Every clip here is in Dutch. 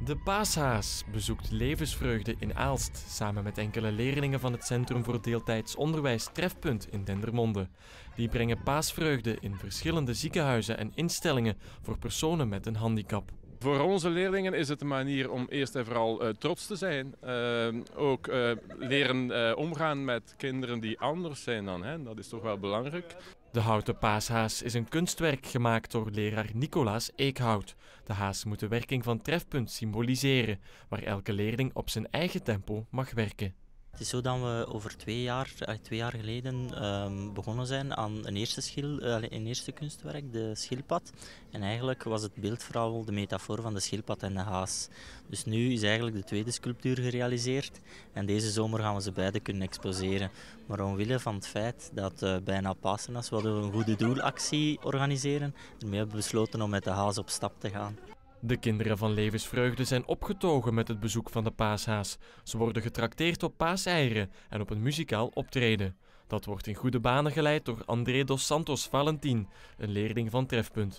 De paashaas bezoekt Levensvreugde in Aalst samen met enkele leerlingen van het Centrum voor Deeltijds Onderwijs Trefpunt in Dendermonde. Die brengen paasvreugde in verschillende ziekenhuizen en instellingen voor personen met een handicap. Voor onze leerlingen is het een manier om eerst en vooral trots te zijn. Ook leren omgaan met kinderen die anders zijn dan hen. Dat is toch wel belangrijk. De houten paashaas is een kunstwerk gemaakt door leraar Nicolaas Eekhout. De haas moet de werking van Trefpunt symboliseren, waar elke leerling op zijn eigen tempo mag werken. Het is zo dat we over 2 jaar geleden begonnen zijn aan een eerste kunstwerk, de schildpad. En eigenlijk was het beeld vooral de metafoor van de schildpad en de haas. Dus nu is eigenlijk de tweede sculptuur gerealiseerd en deze zomer gaan we ze beide kunnen exposeren. Maar omwille van het feit dat bijna Pasen is, wilden we een goede doelactie organiseren. Daarmee hebben we besloten om met de haas op stap te gaan. De kinderen van Levensvreugde zijn opgetogen met het bezoek van de paashaas. Ze worden getrakteerd op paaseieren en op een muzikaal optreden. Dat wordt in goede banen geleid door André dos Santos Valentin, een leerling van Trefpunt.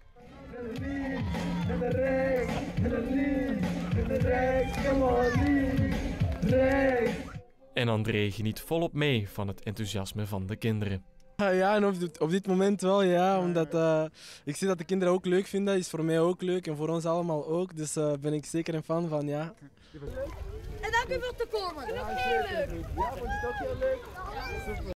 En André geniet volop mee van het enthousiasme van de kinderen. Ja, en op dit moment wel, ja, omdat ik zie dat de kinderen ook leuk vinden. Dat is voor mij ook leuk en voor ons allemaal ook. Dus ben ik zeker een fan van, ja. En dank u voor te komen. Ja, vond je het ook heel leuk? Super.